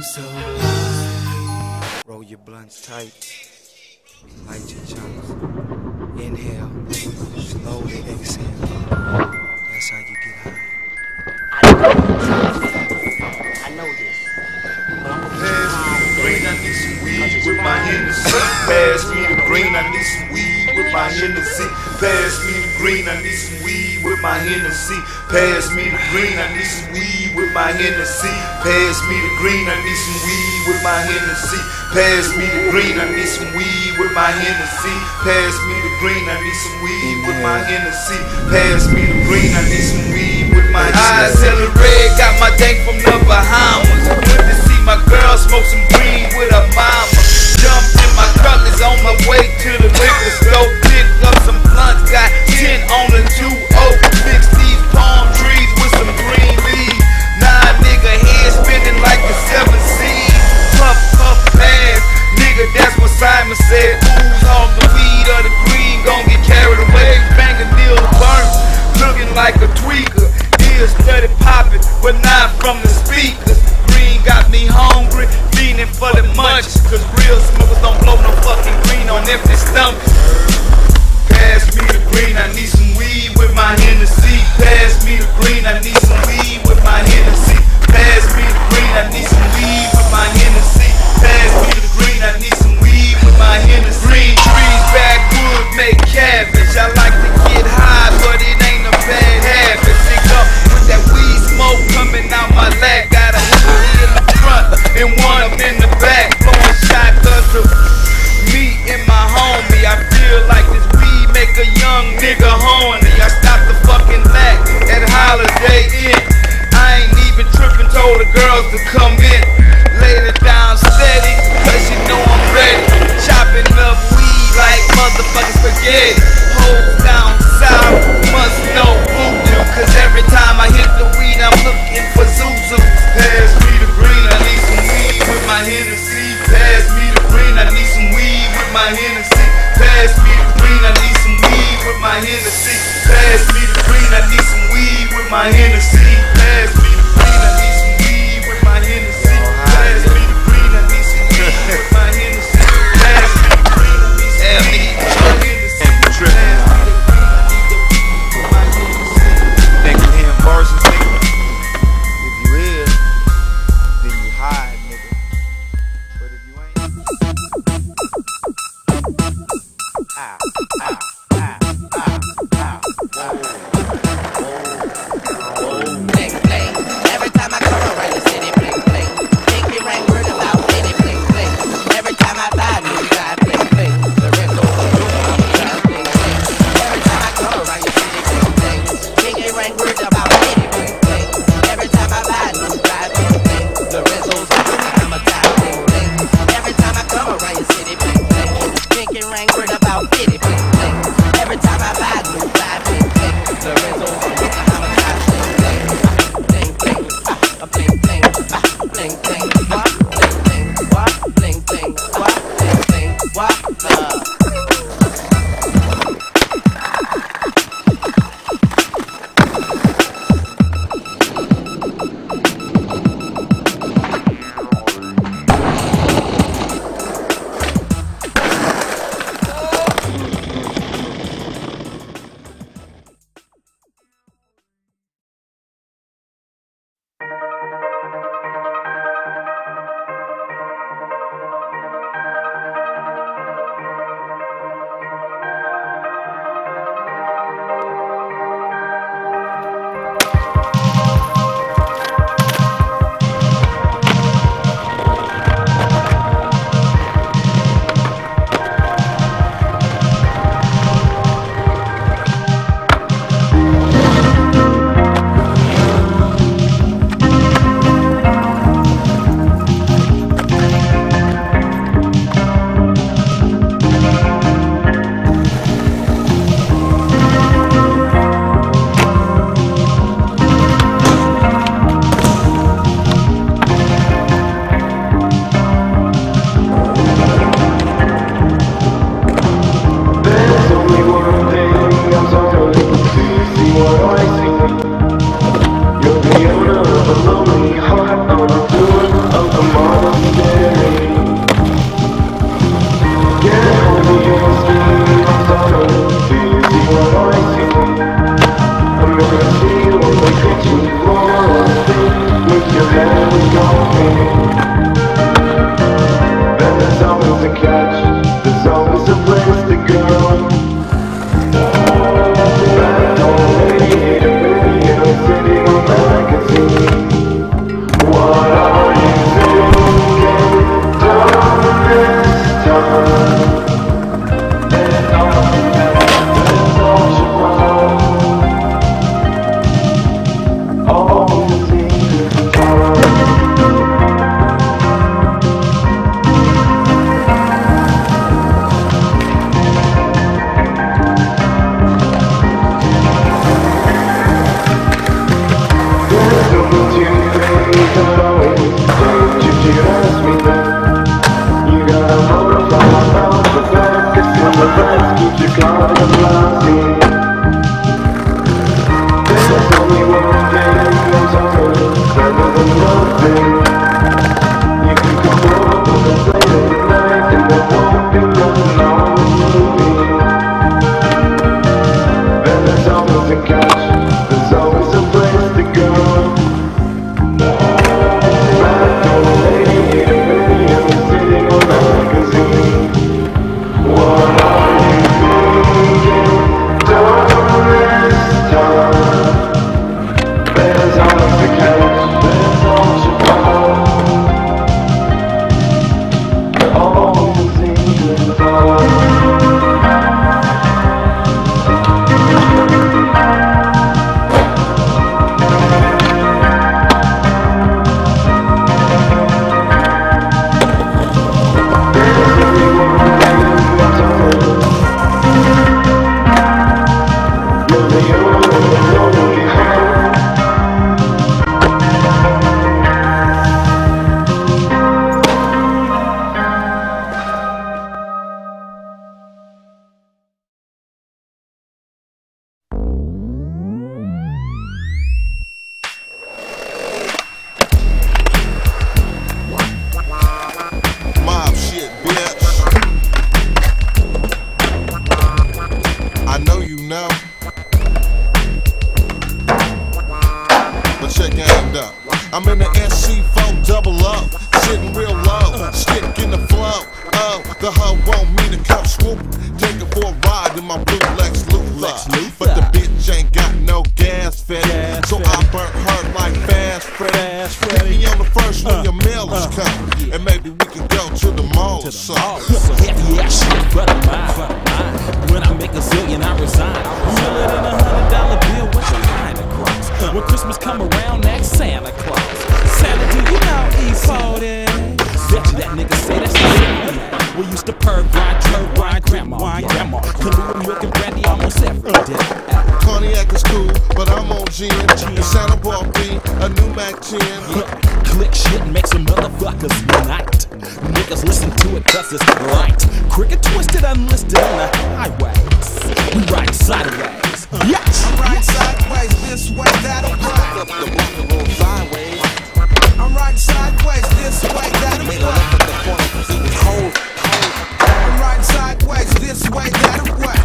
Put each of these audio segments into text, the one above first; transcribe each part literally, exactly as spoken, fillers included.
so high. Roll your blunts tight, light your joints. Inhale, slowly exhale. That's how you get high. I know this. Pass me the green, I need some weed with my Hennessy. Pass me the green, I need some weed with my Hennessy. Pass me the green, I need some weed with my Hennessy. Pass me the green, I need some weed with my Hennessy. Pass me the green, I need some weed with my Hennessy. Pass me the green, I need some weed with my Hennessy. Pass me the green, I need some weed with my Hennessy. Pass me the green, I need some weed with my Hennessy. I red, got my dank from the Bahamas. Went to see my girl smoke some green with her mama. Jumped in my colors on my way to the liquor store. Picked up some blunts, got ten on the two oh. Mixed these palm trees with some green leaves. Nah, nigga, head spinning like the seven seas. Puff, puff, pass, nigga, that's what Simon said. Ooze off the weed or the green, gon' get carried away. Banging deals burnt, looking like a tweaker. Ears steady popping, but not from the speakers. Green got me hungry, feeding for the munchies. Cause real smokers don't blow no fucking green on empty stomachs. Pass me the green, I need some weed with my Hennessy. Pass me the green, I need some weed with my Hennessy. Pass me the green, I need some weed with my Hennessy. Pass me the green, I need some weed with my Hennessy. Green trees, backwood, make cabbage. I like to get high, but it ain't a bad habit. Pick up with that weed smoke coming out my leg. Got a hoodie in the front and one up in the back. Blowing shotguns to me and my homie. I feel like this weed make a young nigga horny. I stopped the fucking lack at Holiday Inn. I ain't even tripping, told the girls to come in. Laid it down steady, cause you know I'm ready. Chopping up weed like motherfucking spaghetti. Hold down south, must know voodoo. Cause every time I hit the weed, I'm looking for Zuzu. Pass me the green, I need some weed with my Hennessy. Pass me the green, I need some weed with my Hennessy. Pass me the green, I need some weed with my Hennessy. Pass me the green, I need some weed with my Hennessy. Pass me the green, I need some weed with my Hennessy. Pass me the green, I need some weed with my Hennessy. Pass me the green, I need some weed with my Hennessy. Pass me the green, I need the weed with my Hennessy. Think you hearing verses, nigga? If you is, then you hide, nigga. But if you ain't, ah, ah, ah, ah, ah, ah. up. I'm in the S C four double up, sitting real low, stick in the flow. Oh, the hoe want me to come swoop, take her for a ride in my blue Lex Luthor. But the bitch ain't got no gas fed, so I burnt her like Fast Freddy. Hit me on the first when your mail is coming, and maybe we can go to the mall or something. Heavy ass shit, but I'm mine. When I make a zillion, I resign. Mill it in a hundred dollar bill with your line across. When Christmas come around, ask Santa Claus. Santa, do you know E forty? Bet you that nigga say that's the same. We used to purr, grind, turn, grind, grandma, wine, grandma. Kahlua, milk, and brandy almost every day. Cognac is cool, but I'm on gin. And Santa bought me a new Mac ten. Click shit and make some motherfuckers unite. Niggas listen to it cause it's right. Cricket twisted, unlisted on the highways. We ride sideways. Yes! I'm riding sideways, this way, that way. Up the block, the road sideways. I'm riding sideways, this way, that Made way. a left at the corner cause it was cold, cold. I'm riding sideways, this way, that way.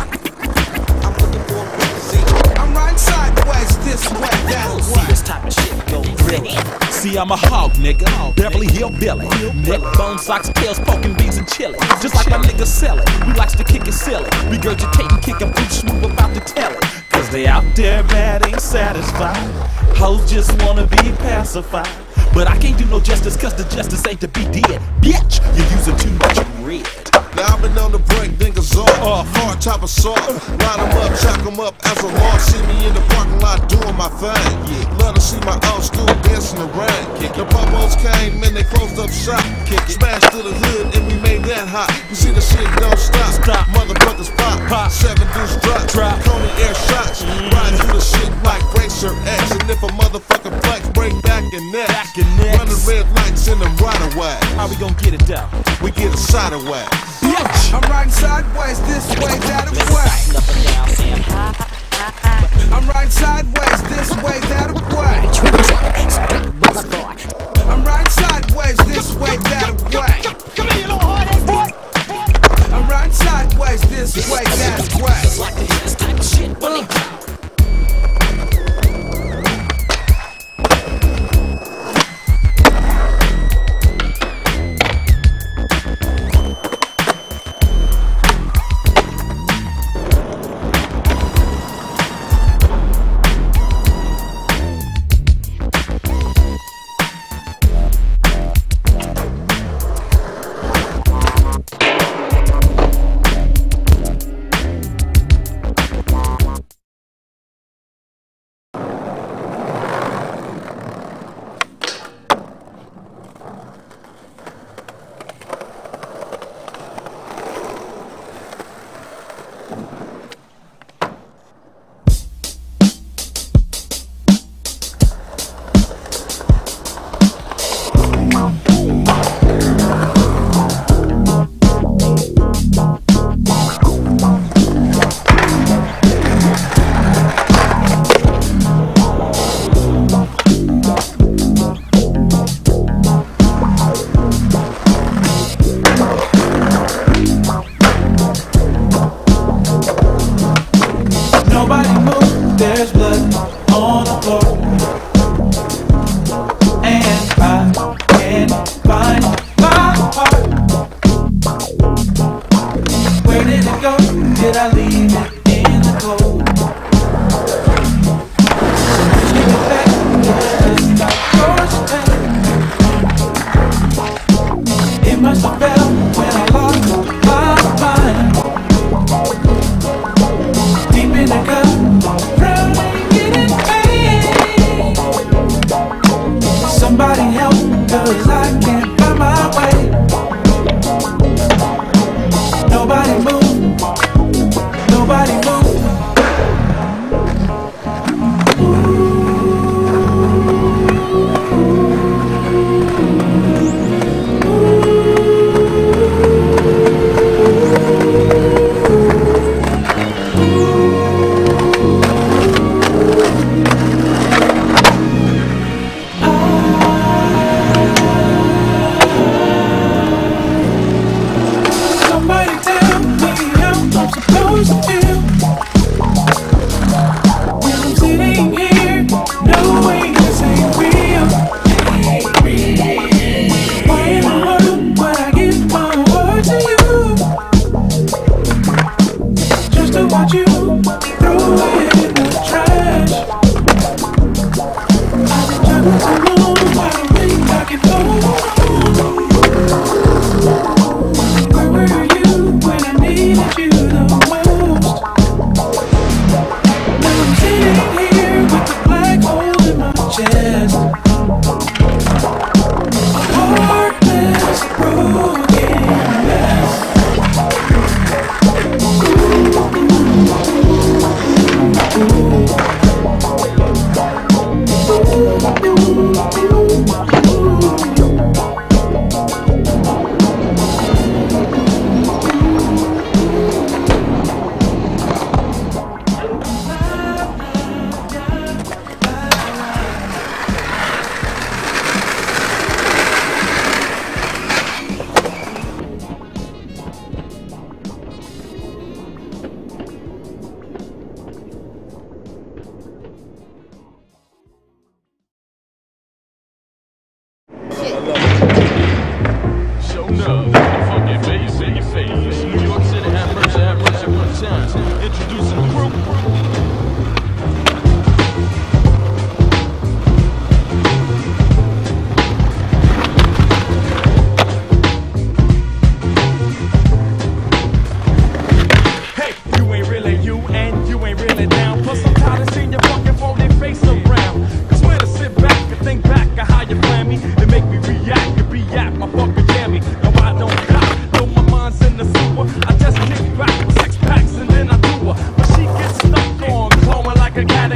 I'm looking for a quick seat. I'm riding sideways, this way, that See way. this type of shit go really. See, I'm a hog, nigga. Beverly Hill Billy. Neck, bone, socks, tails, poking beans, and chili. Just like my niggas sell it. We likes to kick it silly. Regurgitating, kicking food smooth about to tell it. Cause they out there mad, ain't satisfied. Hoes just wanna be pacified. But I can't do no justice cause the justice ain't to be dead. Bitch, you're using too much red. Now I've been on the break, niggas off. Hard top assault. Line them up, chop them up as a law. See me in the parking lot doing my thing. Love to see my old school dancing the rain. The popos came and they closed up shop. Smashed to the hood and we made that hot. You see the shit don't stop. Stop. Motherfuckers pop. Pop. Seven deuce drop. Drop. Coney air shots. Riding through the shit like Racer X. And if a motherfucker flex, break back and neck. Back and neck. Running red lights in them right away. How we gon' get it down? We get a side away. Bitch! I'm riding sideways, this way, that way. Up and down, saying hi. I'm riding sideways, this way, that way. I'm riding sideways, this way, that way. Come here, you little hard-ass boy! I'm riding sideways, this way, that way. Like to hear this type of shit, buddy.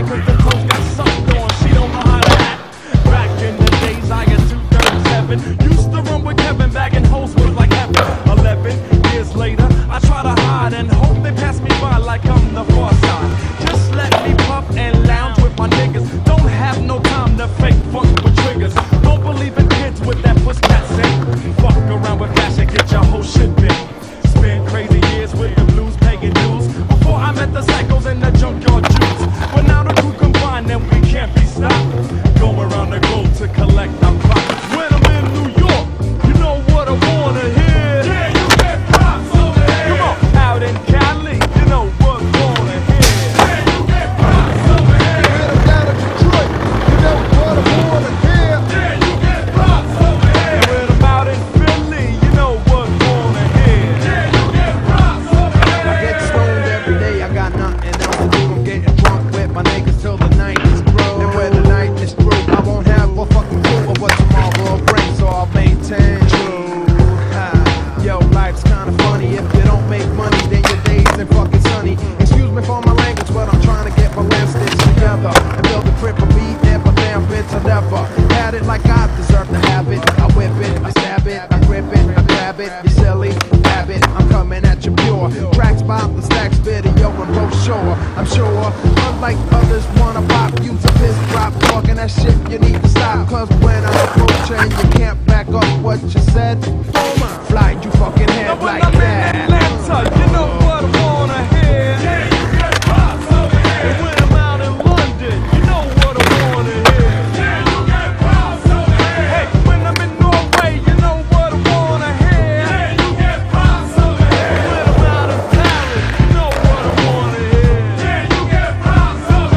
crying cause the toes got sucked on. She don't know how to act. Back in the days, I got two thirty-seven. Used to run with Kevin, bagging hoes was like heaven. Eleven years later, I try to hide and hope they pass me by like I'm the far side. Just let me puff and lounge with my niggas. Don't have no time to fake funk with triggers. Don't believe in kids with that push cat sick. Fuck around with fashion, get your whole shit big. Spend crazy years with the blues, paying dues. Before I met the psychos and the junkyard Jews. But now the crew combined and we can't be stopped. Going around the globe to collect our profits. When I'm in New York, you know what I wanna hear. Yeah, you get props over here. Come on, out in Cali, you know what I wanna hear. Yeah, you get props over here. Hit 'em down in Detroit, you know what I wanna hear. Yeah, you get props over here. And when I'm out in Philly, you know what I wanna hear. Yeah, you get props over here. I get stoned every day, I got nothing else to do. I'm getting drunk with my niggas till the night is through. And when the night is through, I won't have a fucking clue of what tomorrow will bring, so I'll maintain true. Ha. Yo, life's kinda funny. If you don't make money, then your days ain't fucking sunny. Excuse me for my language, but I'm trying to get my last stitch together and build a crib for me, never damn bitch, I never had it like I deserve to have it. I whip it, I stab it, I grip it, I grab it. You silly habit, I'm coming at you pure. Tracks by the stacks, video and brochure. I'm sure, unlike others, wanna pop you to piss drop. Talking that shit, you need to stop. Cause when I approach and you can't back up what you said, fly you fucking head Now when like I'm that. in Atlanta, you know what I wanna hear. Yeah, you get props over here. And when I'm out in London, you know what I wanna hear. Yeah, you get props over here. Hey, when I'm in Norway, you know what I wanna hear. Yeah, you get props over here. When I'm out in Paris, you know what I wanna hear. Yeah, you get props over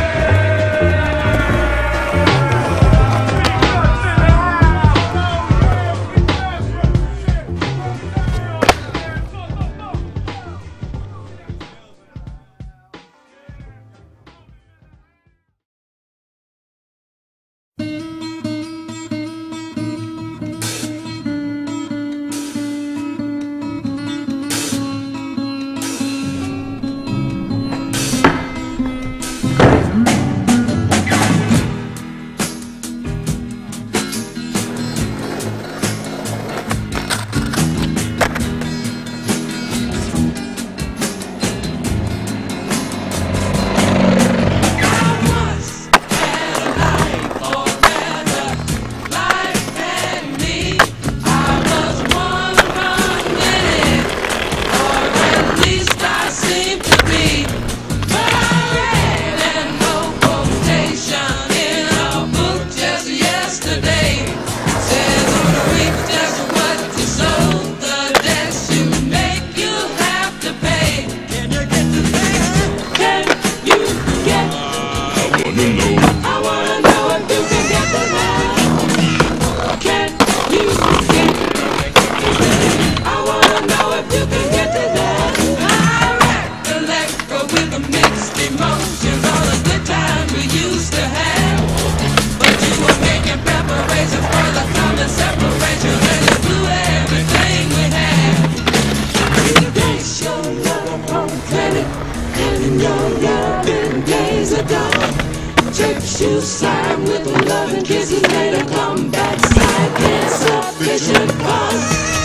You slide with the love and kisses later, come back side, insufficient funds.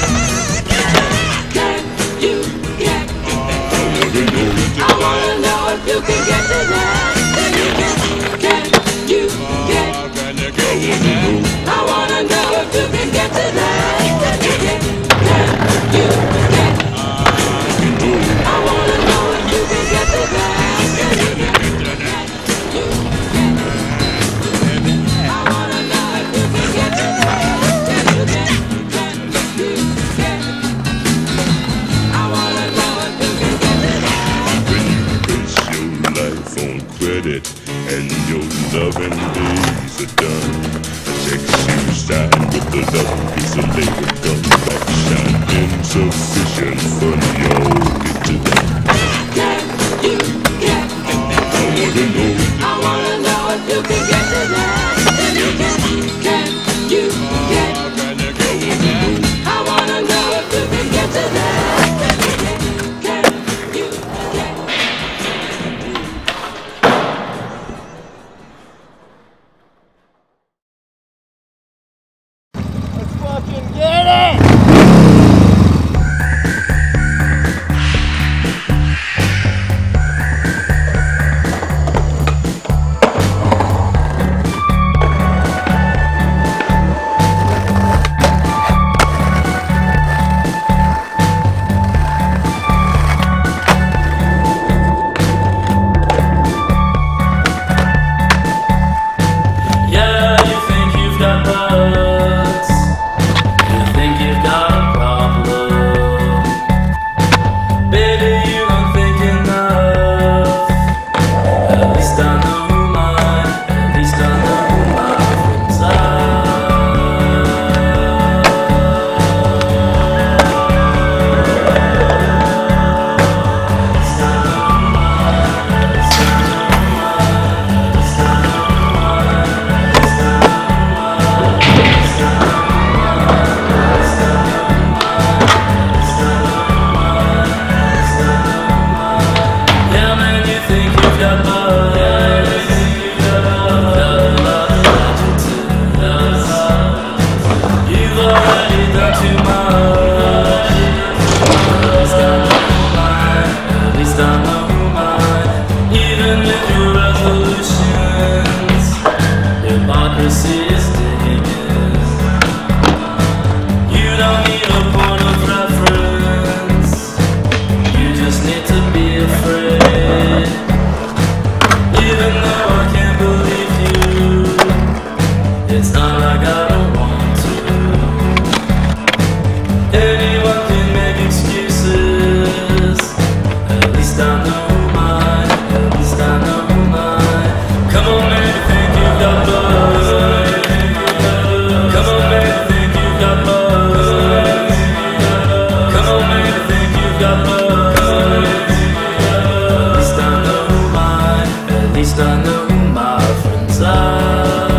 Can you get? I wanna know if you can get to that. Can you get? I wanna know if you can get to that. Can you get? I wanna know if you can get to that. And your loving days are done. Text you signed with the love piece of labor gun. Back shine insufficient funny, y'all get to that. Can you get? I wanna know. I wanna know if you can get to that. Can you get? I wanna know if you can get to that. Can you get? solutions. Hypocrisy is digging. You don't need a point of reference. You just need to be afraid. Even though I can't believe you, it's not like I don't want to. Anyone can make excuses. At least I know mine. At least I know mine. Come on, man, you think you've got buzz. Come on, man, you think you've got buzz. Come on, man, you think you've got buzz. At least I know mine. At least I know my friends are.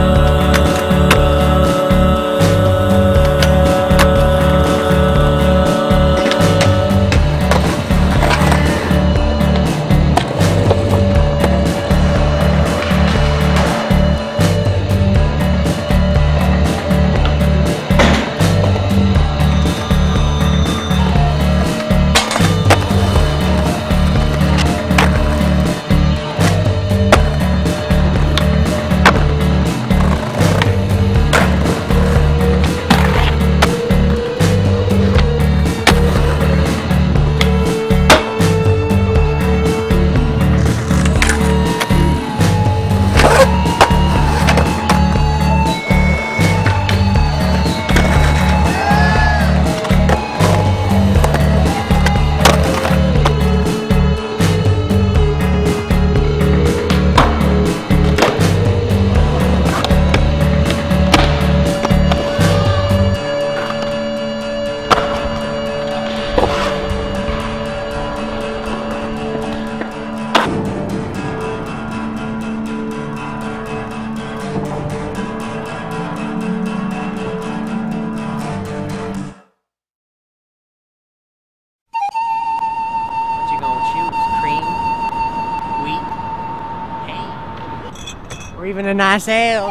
What you gonna choose? Cream? Wheat? Hay? Or even a nice ale?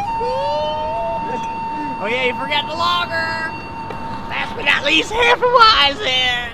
Oh yeah, you forgot the lager! Last but not least, Hefeweizen!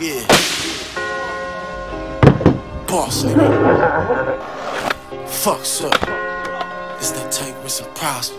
Yeah. Boss nigga. Fuck's up. It's that take risks and prosper.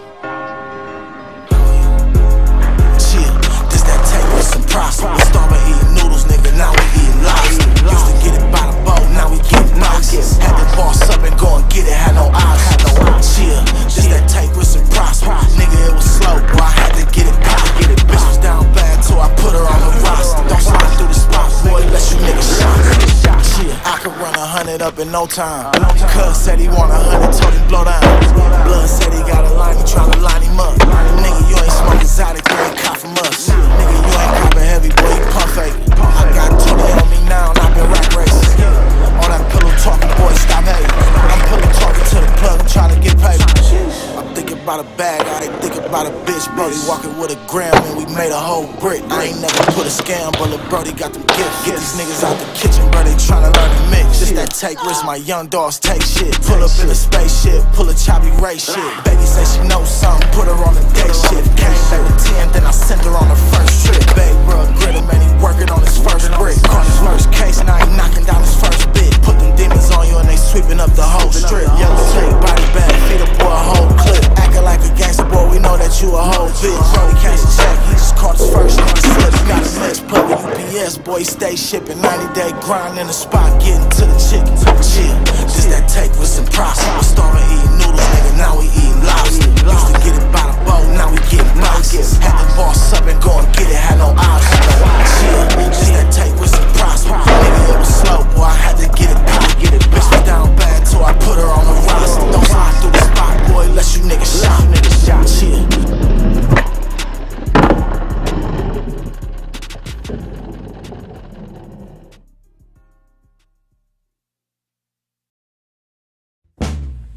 Chill. This that take risks and prosper. We started eating noodles, nigga. Now we eating lobster. Used to get it by the boat, now we getting boxes. Had to boss up and go and get it. Had no options. Chill. This that take risks and prosper. Nigga, it was slow, boy. I had to get it pop. Bitch was down bad, so I put her on the roster. Don't slide through the spot, boy. Let you niggas shot. Chill. I could run a hundred up in no time. Cuz said he want a hundred, told him blow down. Blood said he got a line, he tryna line him up. Nigga, you ain't smoke exotic, you ain't cop from us. Nigga, you ain't copping heavy, boy, you pump fake. I got Tony on me now, and I've been rack racing. All that pillow talking, boy, stop hating. I'm pillow talking to the plug, I'm tryna get paid. I'm thinking about a bag, I ain't thinking about a bitch. Brody walking with a gram, and we made a whole brick. I ain't never put a scam, but lil' Brody got them gifts. Get these niggas out the kitchen, bro, they tryna learn to mix. Just that take risk, my young dogs take shit. Pull up in a spaceship, pull a choppy Ray shit. Baby say she knows something, put her on the day shift. Came back with ten, then I sent her on the first trip. Babe, bro, gritter, man, he working on his first brick. Caught his first case, now he knocking down his first bit. Put them demons on you and they sweeping up the whole strip. Yellow tape, body bag, feed a boy a whole clip. Acting like a gangster boy, we know that you a whole bitch. Brody cash a check, he just caught his first nigga slip. He got a mess, plug with U P S, boy, he stay shipping. ninety day grind in the spot, getting to the chicken. Chill, just that take risks and prosper. We started eating noodles, nigga, now we eating lobster. Used to get it by the boat, now we getting boxes. Had to boss up and go and get it, had no options. Chill, just that take risks and prosper. Nigga, it was slow, boy, I had to get it pop. Get it, bitch was down bad, so I put her on the roster. Don't slide through the spot, boy, let you niggas shot. Chill.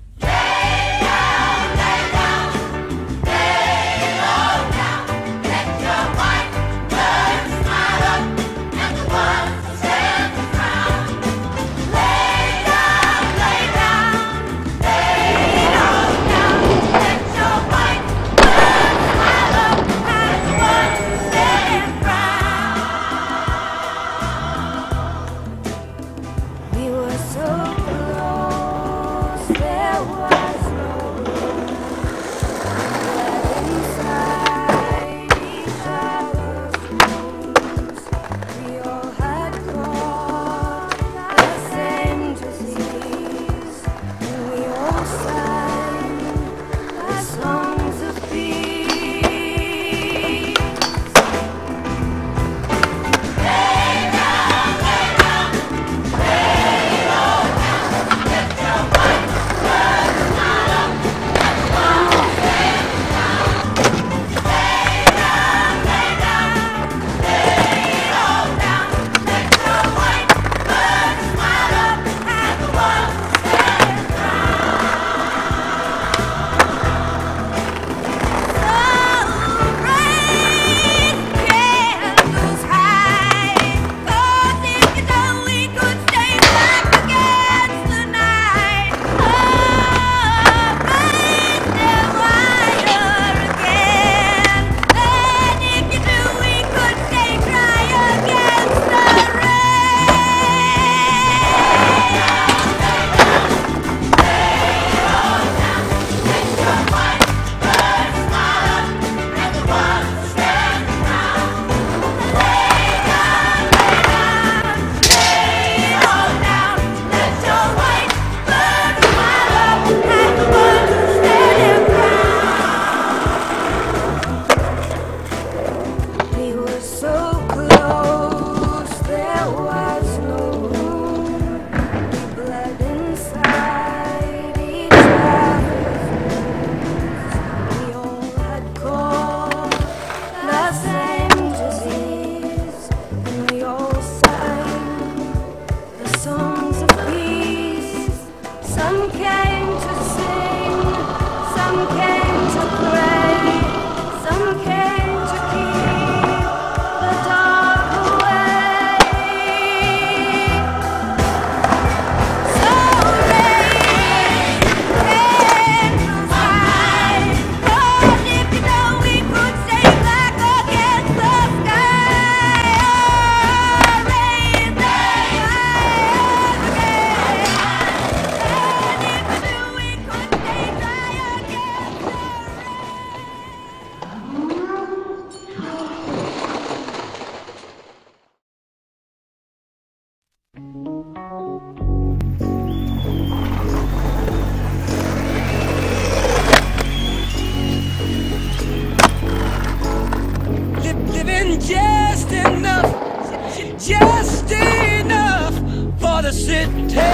Lay down, lay low down, let Living just enough, just enough for the city.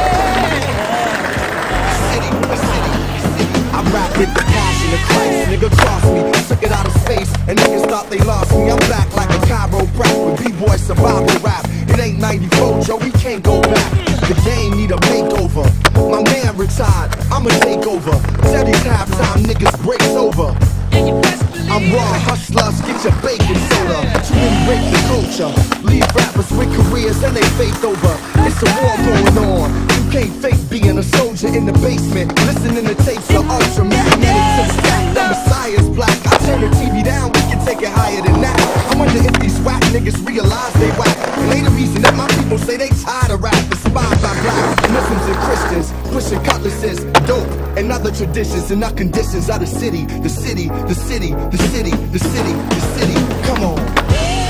City, the city, the city. I rap with the passion of Christ, nigga cross me, took it out of space, and niggas thought they lost me. I'm back like a chiropractor with B-boy survival rap. It ain't ninety-four, Joe, we can't go back. The game need a makeover. My man retired, I'ma take over. Teddy's halftime, niggas breaks over. I'm raw hustlers, get your bacon soda. Too many rape the culture. Leave rappers with careers and they faith over. It's a war going on. You can't fake being a soldier in the basement. Listening to tapes of ultra magnetic to the stack. The Messiah's black. I turn the T V down, we can take it higher than that. I wonder if these whack niggas realize they whack. And ain't the reason that my people say they tired of rap. Inspired by black Muslims and Christians, pushing cutlasses, dope, and other traditions and our conditions of the city, the city, the city, the city, the city, the city. Come on.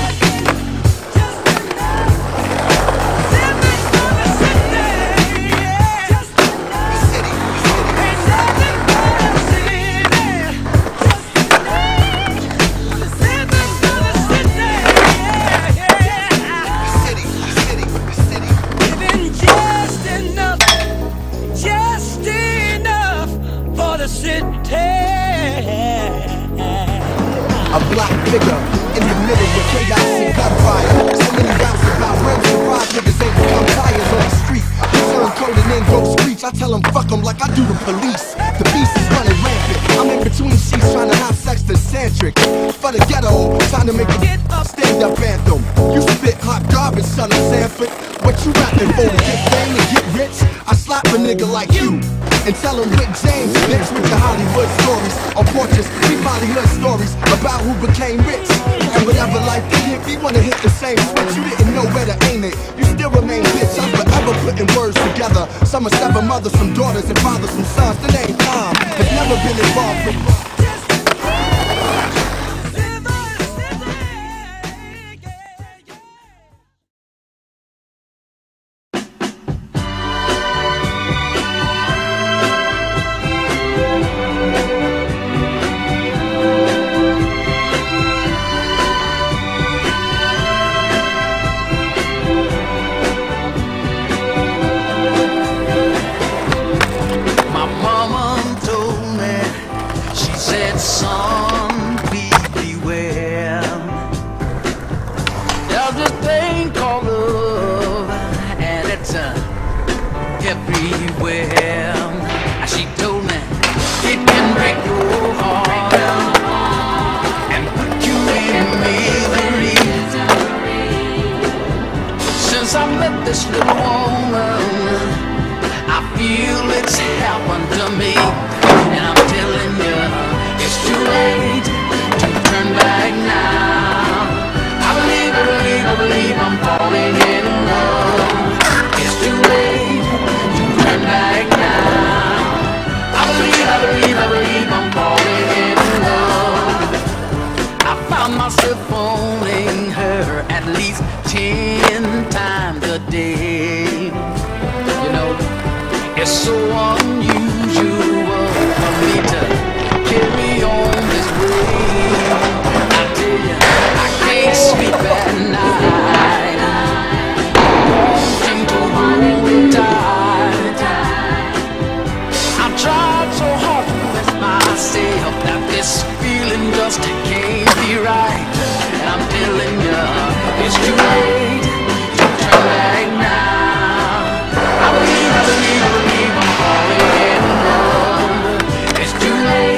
A black figure in the middle with chaos and gunfire. So many raps about realms and five niggas ain't become tires on the street. Turn code and then go screech. I tell them fuck them like I do the police. The beast is running rampant. I'm in between sheets trying to have sex to centric. For the ghetto, trying to make a get up stand up anthem. You spit hot garbage, son of Sanford. What you rapping for? To get fame and get rich? I slap a nigga like you and tell him Rick James bitch with the Hollywood stories or portraits, we probably heard stories about who became rich. And whatever life did hit, we wanna hit the same switch. You didn't know where to aim it, you still remain bitch. I'm forever putting words together. Some are seven mothers, some daughters, and fathers, some sons. The name Tom has never been involved with. Son, please beware. There's this thing called love, and it's uh, everywhere. And she told me it can break your heart and put you in misery. Since I met this little woman, I feel it's happened to me, and I'm telling you, it's too late to turn back now. I believe, I believe, I believe I'm falling in love. It's too late to turn back now. I believe, I believe, I believe I'm falling in love. I found myself phoning her at least ten times a day. You know, it's so unusual for me to carry on this way. I tell you, I can't sleep at night, wanting to hold tight. I've tried so hard to convince myself that this feeling just can't be right. And I'm telling you, it's too late to turn back now. I believe, I believe, I believe I'm falling in love. It's too late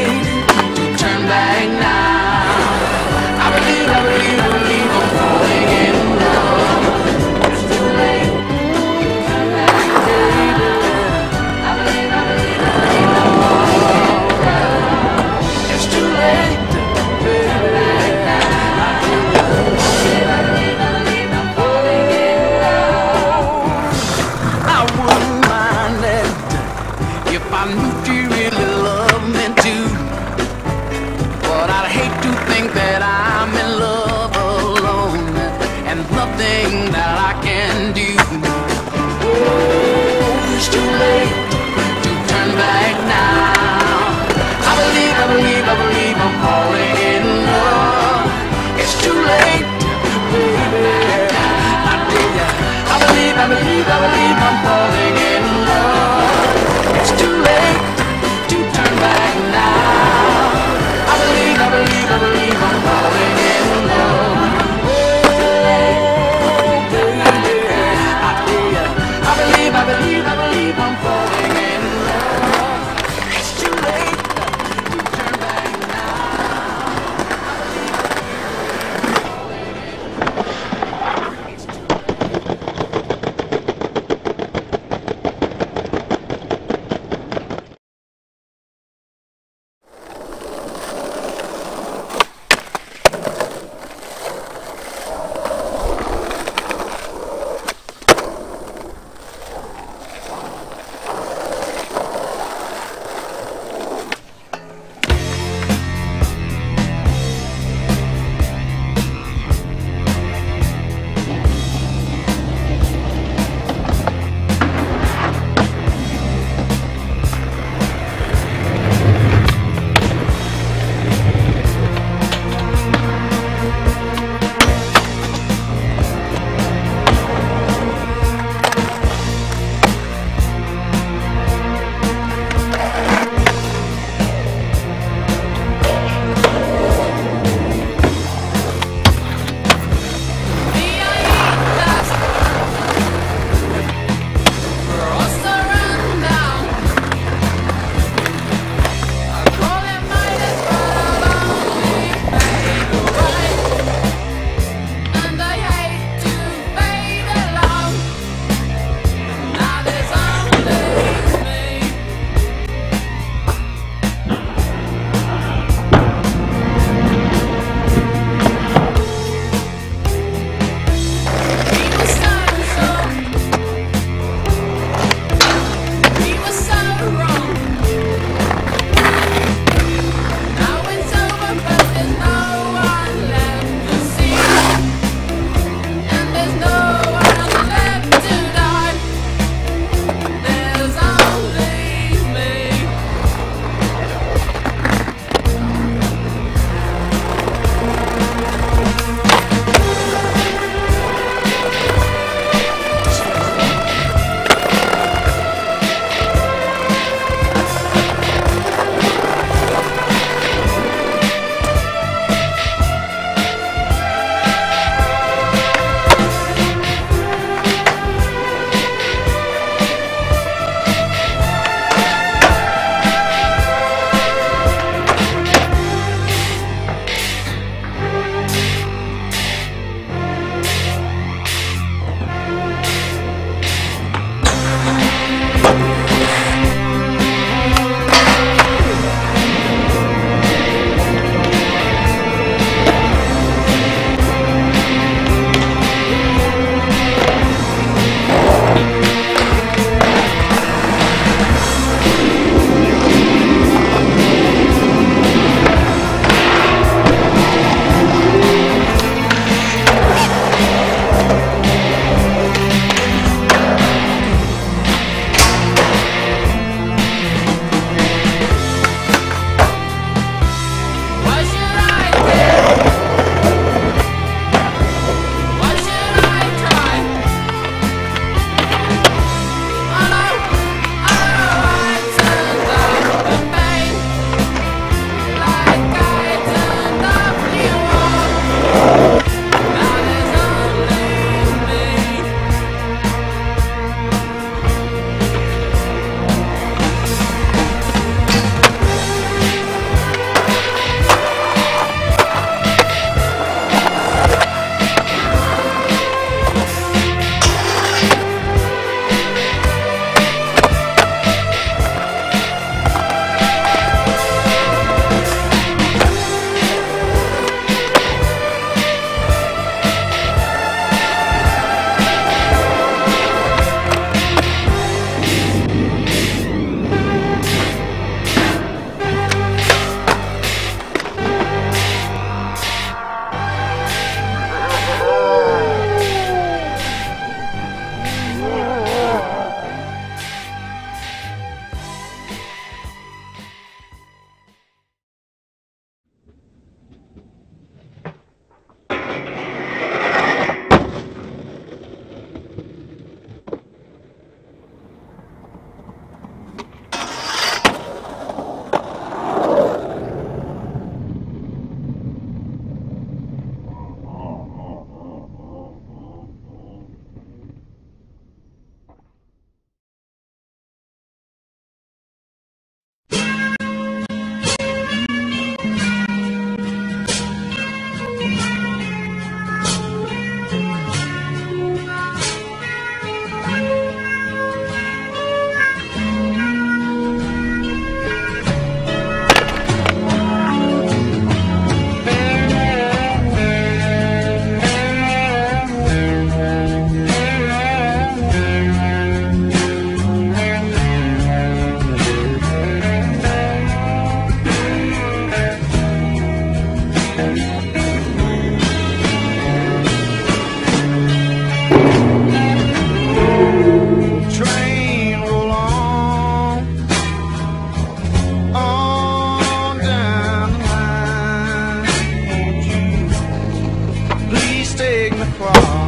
take me far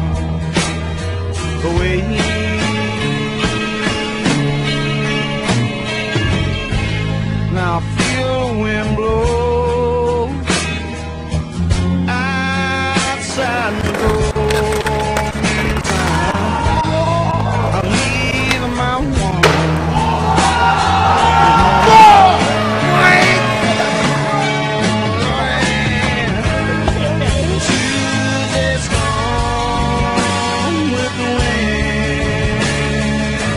away. Now I feel the wind blow outside the door. I'm leaving my woman. Tuesday's gone with the wind.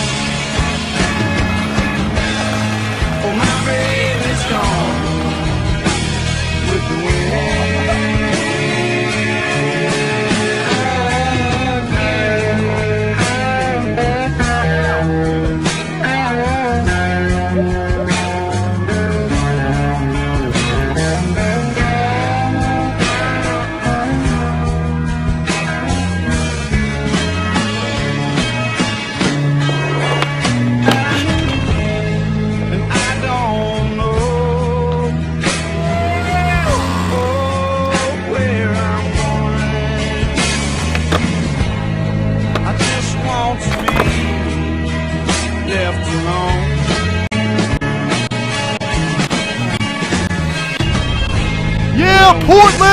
Oh, my baby's gone with the and I don't know oh, where I'm going. I just want to be left alone. Yeah, Portland!